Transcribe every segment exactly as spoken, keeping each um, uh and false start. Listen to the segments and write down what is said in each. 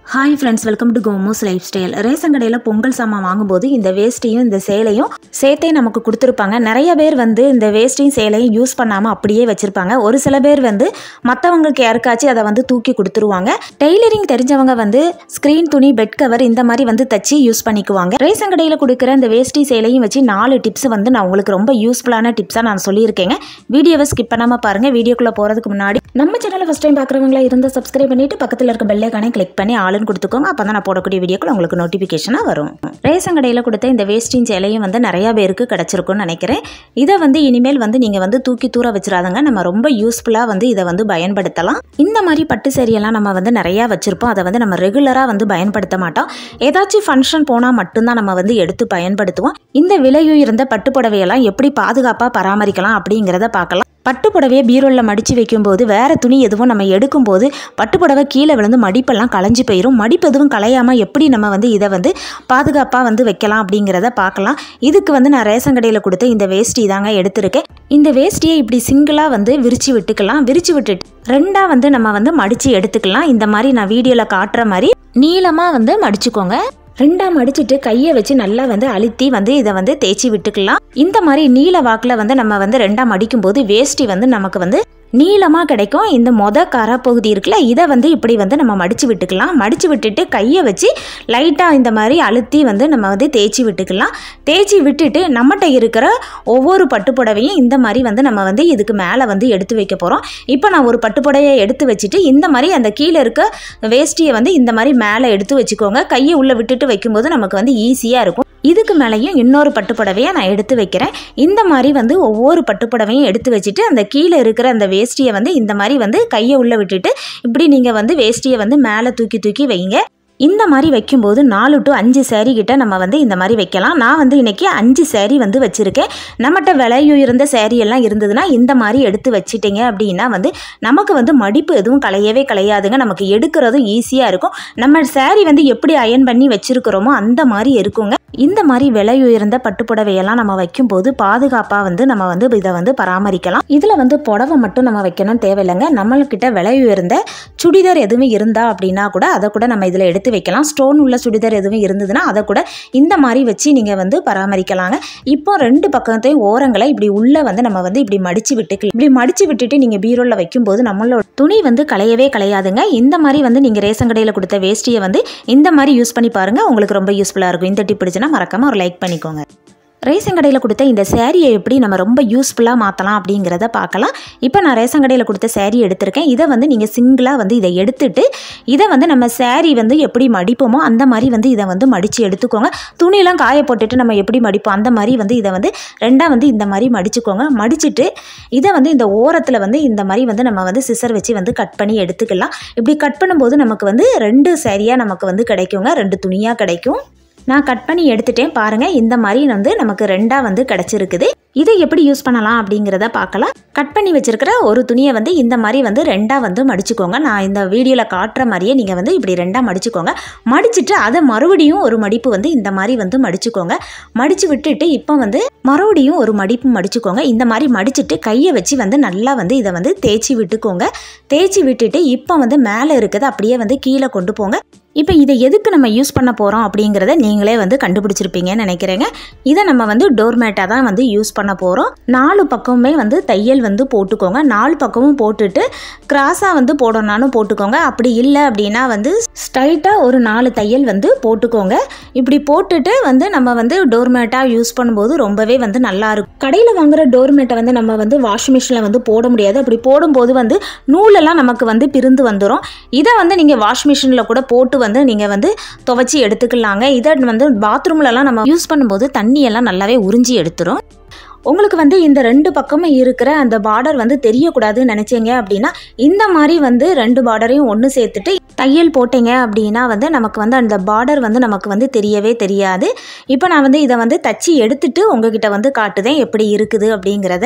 Hi friends, welcome to கோமோஸ் lifestyle. Ration கடையில் பொங்கல் சாமான் வாங்கும்போது இந்த வேஸ்ட்டையும் இந்த சேலையும் சேர்த்தே நமக்கு கொடுத்துருப்பாங்க. நிறைய பேர் வந்து இந்த வேஸ்ட்டையும் சேலையும் யூஸ் பண்ணாமல் அப்படியே வச்சுருப்பாங்க. ஒரு சில பேர் வந்து மற்றவங்களுக்கு யாருக்காச்சும் அதை வந்து தூக்கி கொடுத்துருவாங்க. டெய்லரிங் தெரிஞ்சவங்க வந்து ஸ்க்ரீன் துணி, பெட் கவர் இந்த மாதிரி வந்து தச்சு யூஸ் பண்ணிக்குவாங்க. ரேஷன் கடையில் கொடுக்குற இந்த வேஸ்டி சேலையும் வச்சு நாலு டிப்ஸ் வந்து நான் உங்களுக்கு ரொம்ப யூஸ்ஃபுல்லான டிப்ஸாக நான் சொல்லியிருக்கேங்க. வீடியோவை ஸ்கிப் பண்ணாமல் பாருங்கள். வீடியோக்குள்ளே போகிறதுக்கு முன்னாடி நம்ம சேனலை ஃபஸ்ட் டைம் பார்க்குறவங்களா இருந்தால் சப்ஸ்கிரைப் பண்ணிவிட்டு பக்கத்தில் இருக்க பெல் ஐகானை கிளிக் பண்ணி ஆல் கொடுத்துக்கோங்க. அப்பதான் நான் போடக்கூடிய வீடியோக்கள் உங்களுக்கு நோட்டிபிகேஷனா வரும். ரேஷன் கடையில் கொடுத்த இந்த வேஸ்டின் சேலையும் வந்து நிறைய பேருக்கு கிடைச்சிருக்கும்னு நினைக்கிறேன். இதை வந்து இனிமேல் வந்து நீங்க வந்து தூக்கி தூர வச்சிடாதங்க. நம்ம ரொம்ப யூஸ்ஃபுல்லா வந்து இதை வந்து பயன்படுத்தலாம். இந்த மாதிரி பட்டு சேரியெல்லாம் நம்ம வந்து நிறைய வச்சிருப்போம். அதை வந்து நம்ம ரெகுலரா வந்து பயன்படுத்த மாட்டோம். ஏதாச்சும் ஃபங்க்ஷன் போனா மட்டும்தான் நம்ம வந்து எடுத்து பயன்படுத்துவோம். இந்த விலையுயர்ந்த பட்டு புடவையெல்லாம் எப்படி பாதுகாப்பா பராமரிக்கலாம் அப்படிங்கிறத பார்க்கலாம். பட்டு புடவையை பீரோலில் மடித்து வைக்கும்போது வேறு துணி எதுவும் நம்ம எடுக்கும்போது பட்டு புடவை கீழே விழுந்து மடிப்பெல்லாம் களைஞ்சி போயிடும். மடிப்பு எதுவும் களையாமல் எப்படி நம்ம வந்து இதை வந்து பாதுகாப்பாக வந்து வைக்கலாம் அப்படிங்கிறத பார்க்கலாம். இதுக்கு வந்து நான் ரேஷன் கடையில் கொடுத்த இந்த வேஷ்டி தாங்க எடுத்திருக்கேன். இந்த வேஷ்டியை இப்படி சிங்கிளாக வந்து விரித்து விட்டுக்கலாம். விரித்து விட்டுட்டு ரெண்டாக வந்து நம்ம வந்து மடித்து எடுத்துக்கலாம். இந்த மாதிரி நான் வீடியோவில் காட்டுற மாதிரி நீளமாக வந்து மடிச்சுக்கோங்க. ரெண்டாம் மடிச்சுட்டு கையை வச்சு நல்லா வந்து அழுத்தி வந்து இதை வந்து தேய்ச்சி விட்டுக்கலாம். இந்த மாதிரி நீல வாக்கில் வந்து நம்ம வந்து ரெண்டாம் மடிக்கும் போது வேஷ்டி வந்து நமக்கு வந்து நீளமாக கிடைக்கும். இந்த மொத கரை பகுதி இருக்குல்ல, இதை வந்து இப்படி வந்து நம்ம மடித்து விட்டுக்கலாம். மடித்து விட்டுட்டு கையை வச்சு லைட்டாக இந்த மாதிரி அழுத்தி வந்து நம்ம வந்து தேய்ச்சி விட்டுக்கலாம். தேய்ச்சி விட்டுட்டு நம்மகிட்ட இருக்கிற ஒவ்வொரு பட்டுப்புடவையும் இந்த மாதிரி வந்து நம்ம வந்து இதுக்கு மேலே வந்து எடுத்து வைக்க போகிறோம். இப்போ நான் ஒரு பட்டுப்புடவையை எடுத்து வச்சுட்டு இந்த மாதிரி அந்த கீழே இருக்க வேஷ்டியை வந்து இந்த மாதிரி மேலே எடுத்து வச்சுக்கோங்க. கையை உள்ளே விட்டுட்டு வைக்கும்போது நமக்கு வந்து ஈஸியாக இருக்கும். இதுக்கு மேலேயும் இன்னொரு பட்டுப்புடவையை நான் எடுத்து வைக்கிறேன். இந்த மாதிரி வந்து ஒவ்வொரு பட்டுப்புடவையும் எடுத்து வச்சுட்டு அந்த கீழே இருக்கிற அந்த வேஷ்டியை வந்து இந்த மாதிரி வந்து கையை உள்ளே விட்டுட்டு இப்படி நீங்கள் வந்து வேஷ்டியை வந்து மேலே தூக்கி தூக்கி வைங்க. இந்த மாதிரி வைக்கும்போது நாலு டு அஞ்சு சேரீ கிட்ட நம்ம வந்து இந்த மாதிரி வைக்கலாம். நான் வந்து இன்னைக்கு அஞ்சு சேரீ வந்து வச்சுருக்கேன். நம்மகிட்ட விலையுயர்ந்த சேரீ எல்லாம் இருந்ததுன்னா இந்த மாதிரி எடுத்து வச்சுட்டீங்க அப்படின்னா வந்து நமக்கு வந்து மடிப்பு எதுவும் களையவே களையாதுங்க. நமக்கு எடுக்கிறதும் ஈஸியாக இருக்கும். நம்ம சேரீ வந்து எப்படி அயன் பண்ணி வச்சுருக்கிறோமோ அந்த மாதிரி இருக்குங்க. இந்த மாதிரி விலையுயர்ந்த பட்டுப்புடவையெல்லாம் நம்ம வைக்கும்போது பாதுகாப்பாக வந்து நம்ம வந்து இதை வந்து பராமரிக்கலாம். இதில் வந்து புடவை மட்டும் நம்ம வைக்கணும் தேவையில்லைங்க. நம்மள்கிட்ட விலையுயர்ந்த சுடிதார் எதுவும் இருந்தா அப்படின்னா கூட அதை கூட நம்ம இதில் எடுத்து வைக்கலாம். ஸ்டோன் உள்ள சுடிதார் எதுவும் இருந்ததுன்னா அதை கூட இந்த மாதிரி வச்சு நீங்கள் வந்து பராமரிக்கலாங்க. இப்போ ரெண்டு பக்கத்தையும் ஓரங்களை இப்படி உள்ள வந்து நம்ம வந்து இப்படி மடித்து விட்டுக்கலாம். இப்படி மடித்து விட்டுட்டு நீங்கள் பீரோலில் வைக்கும்போது நம்மளோட துணி வந்து களையவே களையாதுங்க. இந்த மாதிரி வந்து நீங்கள் ரேஷன் கடையில் கொடுத்த வேஷ்டியை வந்து இந்த மாதிரி யூஸ் பண்ணி பாருங்கள். உங்களுக்கு ரொம்ப யூஸ்ஃபுல்லாக இருக்கும். இந்த டிப் பிடிச்சுன்னா மறக்காமல் ஒரு லைக் பண்ணிக்கோங்க. ரேஷன் கடையில் கொடுத்த இந்த சேரீயை எப்படி நம்ம ரொம்ப யூஸ்ஃபுல்லாக மாற்றலாம் அப்படிங்கிறத பார்க்கலாம். இப்போ நான் ரேஷன் கடையில் கொடுத்த சேரீ எடுத்திருக்கேன். இதை வந்து நீங்கள் சிங்கிளாக வந்து இதை எடுத்துட்டு இதை வந்து நம்ம சேரீ வந்து எப்படி மடிப்போமோ அந்த மாதிரி வந்து இதை வந்து மடித்து எடுத்துக்கோங்க. துணியெல்லாம் காய போட்டுட்டு நம்ம எப்படி மடிப்போம் அந்த மாதிரி வந்து இதை வந்து ரெண்டாக வந்து இந்த மாதிரி மடிச்சுக்கோங்க. மடிச்சுட்டு இதை வந்து இந்த ஓரத்தில் வந்து இந்த மாதிரி வந்து நம்ம வந்து சிசர் வச்சு வந்து கட் பண்ணி எடுத்துக்கலாம். இப்படி கட் பண்ணும்போது நமக்கு வந்து ரெண்டு சேரீயாக நமக்கு வந்து கிடைக்குங்க. ரெண்டு துணியாக கிடைக்கும். நான் கட் பண்ணி எடுத்துட்டேன் பாருங்கள். இந்த மாதிரி வந்து நமக்கு ரெண்டாக வந்து கிடச்சிருக்குது. இதை எப்படி யூஸ் பண்ணலாம் அப்படிங்கிறத பார்க்கலாம். கட் பண்ணி வச்சிருக்கிற ஒரு துணியை வந்து இந்த மாதிரி வந்து ரெண்டாக வந்து மடிச்சுக்கோங்க. நான் இந்த வீடியோவில் காட்டுற மாதிரியே நீங்கள் வந்து இப்படி ரெண்டாக மடிச்சுக்கோங்க. மடிச்சுட்டு அதை மறுபடியும் ஒரு மடிப்பு வந்து இந்த மாதிரி வந்து மடிச்சுக்கோங்க. மடித்து விட்டுட்டு இப்போ வந்து மறுபடியும் ஒரு மடிப்பு மடிச்சுக்கோங்க. இந்த மாதிரி மடிச்சுட்டு கையை வச்சு வந்து நல்லா வந்து இதை வந்து தேய்ச்சி விட்டுக்கோங்க. தேய்ச்சி விட்டுட்டு இப்போ வந்து மேலே இருக்குது அப்படியே வந்து கீழே கொண்டு போங்க. இப்போ இதை எதுக்கு நம்ம யூஸ் பண்ண போகிறோம் அப்படிங்கிறத நீங்களே வந்து கண்டுபிடிச்சிருப்பீங்கன்னு நினைக்கிறேங்க. இதை நம்ம வந்து டோர்மேட்டாக தான் வந்து யூஸ் பண்ண போகிறோம். நாலு பக்கமுமே வந்து தையல் வந்து போட்டுக்கோங்க. நாலு பக்கமும் போட்டுட்டு கிராஸாக வந்து போடணும்னாலும் போட்டுக்கோங்க. அப்படி இல்லை அப்படின்னா வந்து ஸ்ட்ரைட்டாக ஒரு நாலு தையல் வந்து போட்டுக்கோங்க. இப்படி போட்டுட்டு வந்து நம்ம வந்து டோர்மேட்டாக யூஸ் பண்ணும்போது ரொம்பவே வந்து நல்லா இருக்கும். கடையில் வாங்குகிற டோர்மேட்டை வந்து நம்ம வந்து வாஷிங் மிஷினில் வந்து போட முடியாது. அப்படி போடும்போது வந்து நூலெல்லாம் நமக்கு வந்து பிரிந்து வந்துடும். இதை வந்து நீங்கள் வாஷ் மிஷினில் கூட போட்டு வந்து நீங்கள் வந்து துவைச்சி எடுத்துக்கலாங்க. இதை வந்து பாத்ரூம்லலாம் நம்ம யூஸ் பண்ணும்போது தண்ணியெல்லாம் நல்லாவே உறிஞ்சி எடுத்துரும். உங்களுக்கு வந்து இந்த ரெண்டு பக்கமும் இருக்கிற அந்த பார்டர் வந்து தெரியக்கூடாதுன்னு நினச்சிங்க அப்படின்னா இந்த மாதிரி வந்து ரெண்டு பார்டரையும் ஒன்று சேர்த்துட்டு தையல் போட்டீங்க அப்படின்னா வந்து நமக்கு வந்து அந்த பார்டர் வந்து நமக்கு வந்து தெரியவே தெரியாது. இப்போ நான் வந்து இதை வந்து தச்சு எடுத்துட்டு உங்ககிட்ட வந்து காட்டுதேன் எப்படி இருக்குது அப்படிங்கிறத.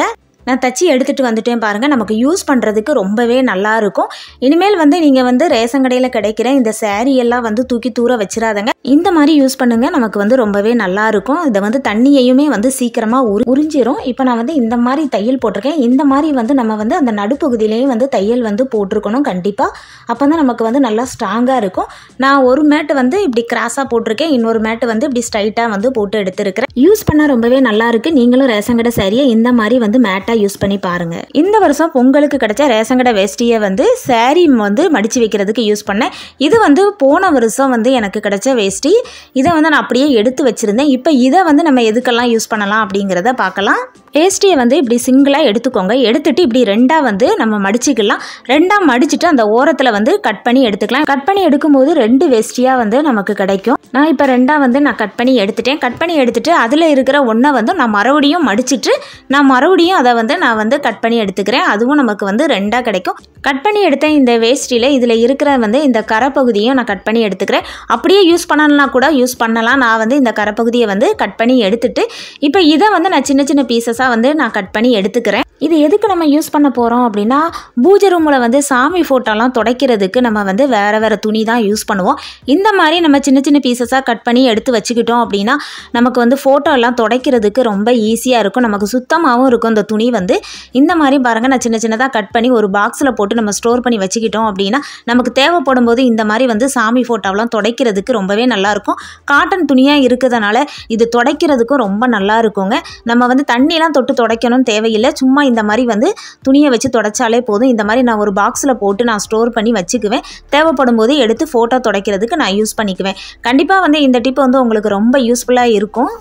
நான் தச்சு எடுத்துகிட்டு வந்துட்டேன் பாருங்கள். நமக்கு யூஸ் பண்ணுறதுக்கு ரொம்பவே நல்லாயிருக்கும். இனிமேல் வந்து நீங்கள் வந்து ரேஷன் கடையில் கிடைக்கிற இந்த சேரீ எல்லாம் வந்து தூக்கி தூர வச்சிடாதங்க. இந்த மாதிரி யூஸ் பண்ணுங்கள். நமக்கு வந்து ரொம்பவே நல்லாயிருக்கும். இதை வந்து தண்ணியையுமே வந்து சீக்கிரமாக உரி உறிஞ்சிரும். இப்போ நான் வந்து இந்த மாதிரி தையல் போட்டிருக்கேன். இந்த மாதிரி வந்து நம்ம வந்து அந்த நடுப்பகுதியிலையும் வந்து தையல் வந்து போட்டிருக்கணும் கண்டிப்பாக. அப்போ தான் நமக்கு வந்து நல்லா ஸ்ட்ராங்காக இருக்கும். நான் ஒரு மேட்டு வந்து இப்படி கிராஸாக போட்டிருக்கேன். இன்னொரு மேட்டு வந்து இப்படி ஸ்ட்ரைட்டாக வந்து போட்டு எடுத்துருக்கிறேன். யூஸ் பண்ண ரொம்பவே நல்லாயிருக்கு. நீங்களும் ரேஷன் கடை சேரீயை இந்த மாதிரி வந்து மேட்டாக யூஸ் பண்ணி பாருங்க. இந்த வருஷம் பொங்கலுக்கு கிடைச்ச ரேஷன் கடை வேஷ்டியை வந்து சாரி வந்து மடிச்சு வைக்கிறதுக்கு யூஸ் பண்ணேன். இது வந்து போன வருஷம் வந்து எனக்கு கிடைச்ச வேஷ்டி. இதை வந்து நான் அப்படியே எடுத்து வச்சிருந்தேன். இப்போ இதை வந்து நம்ம எதுக்கெல்லாம் யூஸ் பண்ணலாம் அப்படிங்கிறத பார்க்கலாம். வேஷ்டியை வந்து இப்படி சிங்கிளாக எடுத்துக்கோங்க. எடுத்துட்டு இப்படி ரெண்டாக வந்து நம்ம மடிச்சுக்கலாம். ரெண்டாக மடிச்சுட்டு அந்த ஓரத்தில் வந்து கட் பண்ணி எடுத்துக்கலாம். கட் பண்ணி எடுக்கும்போது ரெண்டு வேஷ்டியாக வந்து நமக்கு கிடைக்கும். நான் இப்போ ரெண்டாக வந்து நான் கட் பண்ணி எடுத்துட்டேன். கட் பண்ணி எடுத்துட்டு அதில் இருக்கிற ஒன்றை வந்து நான் மறுபடியும் மடிச்சுட்டு நான் மறுபடியும் அதை வந்து நான் வந்து கட் பண்ணி எடுத்துக்கிறேன். அதுவும் நமக்கு வந்து ரெண்டாக கிடைக்கும். கட் பண்ணி எடுத்த இந்த வேஷ்டியில் இதில் இருக்கிற வந்து இந்த கரைப்பகுதியும் நான் கட் பண்ணி எடுத்துக்கிறேன். அப்படியே யூஸ் பண்ணலாம் கூட யூஸ் பண்ணலாம். நான் வந்து இந்த கரைப்பகுதியை வந்து கட் பண்ணி எடுத்துட்டு இப்போ இதை வந்து நான் சின்ன சின்ன பீசஸாக வந்து நான் கட் பண்ணி எடுத்துக்கிறேன். இது எதுக்கு நம்ம யூஸ் பண்ண போகிறோம் அப்படின்னா, பூஜை ரூமில் வந்து சாமி ஃபோட்டோலாம் துடைக்கிறதுக்கு நம்ம வந்து வேறு வேறு துணி தான் யூஸ் பண்ணுவோம். இந்த மாதிரி நம்ம சின்ன சின்ன பீசஸாக கட் பண்ணி எடுத்து வச்சுக்கிட்டோம் அப்படின்னா நமக்கு வந்து ஃபோட்டோலாம் துடைக்கிறதுக்கு ரொம்ப ஈஸியாக இருக்கும். நமக்கு சுத்தமாகவும் இருக்கும். இந்த துணி வந்து இந்த மாதிரி பாருங்கள், நான் சின்ன சின்னதாக கட் பண்ணி ஒரு பாக்ஸில் போட்டு நம்ம ஸ்டோர் பண்ணி வச்சுக்கிட்டோம் அப்படின்னா நமக்கு தேவைப்படும் போது இந்த மாதிரி வந்து சாமி ஃபோட்டோவெலாம் துடைக்கிறதுக்கு ரொம்பவே நல்லாயிருக்கும். காட்டன் துணியாக இருக்கிறதுனால இது துடைக்கிறதுக்கும் ரொம்ப நல்லா இருக்குங்க. நம்ம வந்து தண்ணிலாம் தொட்டு துடைக்கணும்னு தேவையில்லை. சும்மா இந்த மாதிரி வந்து துணியை வச்சு துடைச்சாலே போதும். இந்த மாதிரி நான் ஒரு பாக்ஸில் போட்டு நான் ஸ்டோர் பண்ணி வச்சுக்குவேன். தேவைப்படும் போது எடுத்து ஃபோட்டோ துடைக்கிறதுக்கு நான் யூஸ் பண்ணிக்குவேன். கண்டிப்பாக வந்து இந்த டிப் வந்து உங்களுக்கு ரொம்ப யூஸ்ஃபுல்லாக இருக்கும்.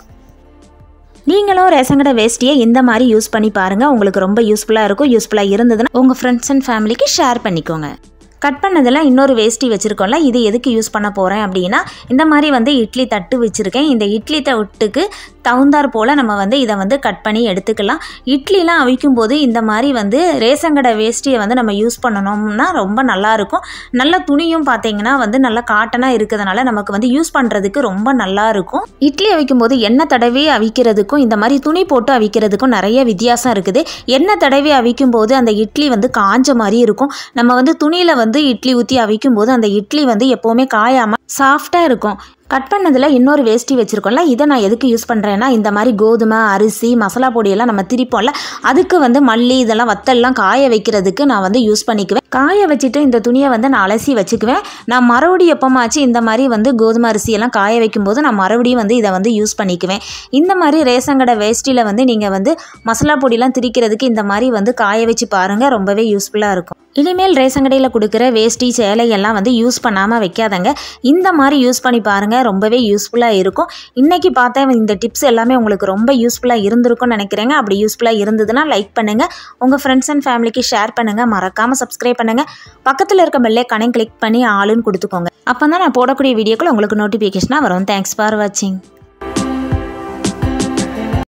நீங்களும் ரேஷன் கடை வேஷ்டியை இந்த மாதிரி யூஸ் பண்ணி பாருங்கள். உங்களுக்கு ரொம்ப யூஸ்ஃபுல்லாக இருக்கும். யூஸ்ஃபுல்லாக இருந்ததுன்னா உங்கள் ஃப்ரெண்ட்ஸ் அண்ட் ஃபேமிலிக்கு ஷேர் பண்ணிக்கோங்க. கட் பண்ணதெல்லாம் இன்னொரு வேஷ்டி வச்சுருக்கோம்ல, இது எதுக்கு யூஸ் பண்ண போகிறேன் அப்படின்னா, இந்த மாதிரி வந்து இட்லி தட்டு வச்சுருக்கேன். இந்த இட்லி தட்டுக்கு தகுந்தார் போல் நம்ம வந்து இதை வந்து கட் பண்ணி எடுத்துக்கலாம். இட்லிலாம் அவிக்கும் போது இந்த மாதிரி வந்து ரேஷன் கடை வேஷ்டியை வந்து நம்ம யூஸ் பண்ணணும்னா ரொம்ப நல்லாயிருக்கும். நல்ல துணியும் பார்த்தீங்கன்னா வந்து நல்லா காட்டனாக இருக்கிறதுனால நமக்கு வந்து யூஸ் பண்ணுறதுக்கு ரொம்ப நல்லாயிருக்கும். இட்லி அவிக்கும் போது எண்ணெய் தடவி அவிக்கிறதுக்கும் இந்த மாதிரி துணி போட்டு அவிக்கிறதுக்கும் நிறைய வித்தியாசம் இருக்குது. எண்ணெய் தடவி அவிக்கும் போது அந்த இட்லி வந்து காஞ்ச மாதிரி இருக்கும். நம்ம வந்து துணியில் வந்து இட்லி ஊற்றி அவிக்கும் போது அந்த இட்லி வந்து எப்போவுமே காயாமல் சாஃப்டாக இருக்கும். கட் பண்ணதில் இன்னொரு வேஷ்டி வச்சுருக்கோம்ல, இதை நான் எதுக்கு யூஸ் பண்ணுறேன்னா, இந்த மாதிரி கோதுமை அரிசி மசாலா பொடியெல்லாம் நம்ம திரிப்போம்ல, அதுக்கு வந்து மல்லி இதெல்லாம் வத்தல்லாம் காய வைக்கிறதுக்கு நான் வந்து யூஸ் பண்ணிக்குவேன். காய வச்சுட்டு இந்த துணியை வந்து நான் அலசி வச்சுக்குவேன். நான் மறுபடியும் எப்போமாச்சு இந்த மாதிரி வந்து கோதுமை அரிசியெல்லாம் காய வைக்கும்போது நான் மறுபடியும் வந்து இதை வந்து யூஸ் பண்ணிக்குவேன். இந்த மாதிரி ரேஷன் கடை வேஷ்டியில் வந்து நீங்கள் வந்து மசாலா பொடியெல்லாம் திரிக்கிறதுக்கு இந்த மாதிரி வந்து காய வச்சு பாருங்கள். ரொம்பவே யூஸ்ஃபுல்லாக இருக்கும். இனிமேல் ரேஷன் கடையில் கொடுக்குற வேஷ்டி சேலையெல்லாம் வந்து யூஸ் பண்ணாமல் வைக்காதங்க. இந்த மாதிரி யூஸ் பண்ணி பாருங்கள். ரொம்பவே யூஸ்ஃபுல்லாக இருக்கும். இன்றைக்கி பார்த்தேன் இந்த டிப்ஸ் எல்லாமே உங்களுக்கு ரொம்ப யூஸ்ஃபுல்லாக இருந்திருக்கும்னு நினைக்கிறேங்க. அப்படி யூஸ்ஃபுல்லாக இருந்ததுன்னா லைக் பண்ணுங்கள். உங்கள் ஃப்ரெண்ட்ஸ் அண்ட் ஃபேமிலிக்கு ஷேர் பண்ணுங்கள். மறக்காமல் சப்ஸ்கிரைப் பண்ணுங்கள். பக்கத்தில் இருக்க பெல் ஐகானையும் கிளிக் பண்ணி ஆளுன்னு கொடுத்துக்கோங்க. அப்போ தான் நான் போடக்கூடிய வீடியோக்கள் உங்களுக்கு நோட்டிஃபிகேஷனாக வரும். தேங்க்ஸ் ஃபார் வாட்சிங்.